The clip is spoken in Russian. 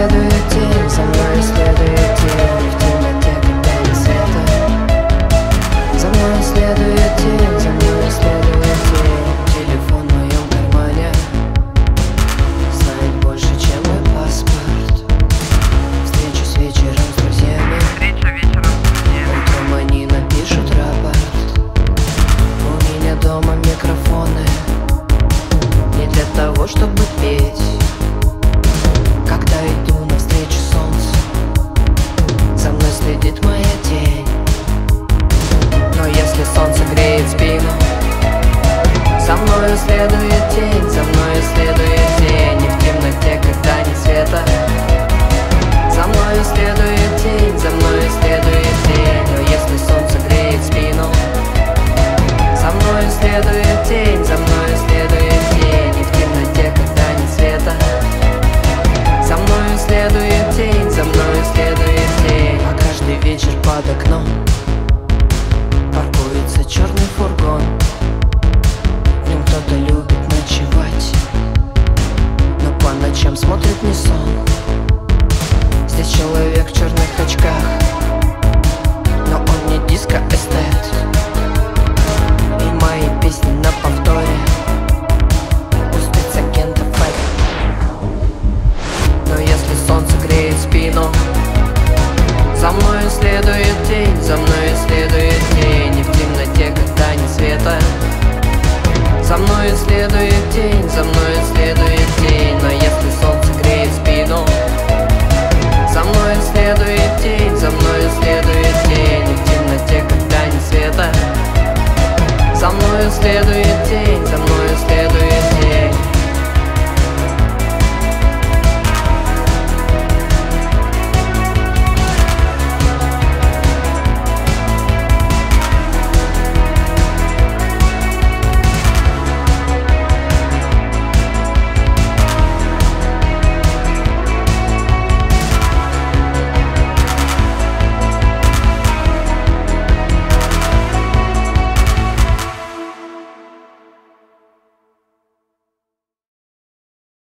следует тень, за мной следует тень, в темноте, когда нет света. За мной следует тень, за мной следует тень. Телефон в моем кармане знает больше, чем мой паспорт. Встречусь вечером с друзьями, утром они напишут рапорт. У меня дома микрофоны не для того, чтобы петь. Когда иду навстречу солнцу, за мной следит моя тень. Но если солнце греет спину, за мною следует тень, за мною следует тень. И в темноте, когда нет света, за мною следует тень, за мною следует тень. Но если солнце греет спину, за мною следует тень, за мною следует тень. И в темноте, когда нет света, за мною следует тень, за мною следует тень. А каждый вечер под окном паркуется черный фургон. В нем кто-то любит ночевать, но по ночам смотрит не сон. Здесь человек в черных очках, но он не диско-эстет. И мои песни на повторе у спецагентов это. Но если солнце греет спину, за мною следует тень, за мною следует тень. И в темноте, когда нет света, за мною следует тень, за мною следует тень. Но если солнце греет спину, за мною следует тень, за мною следует тень. И в темноте, когда нет света, за мною следует тень.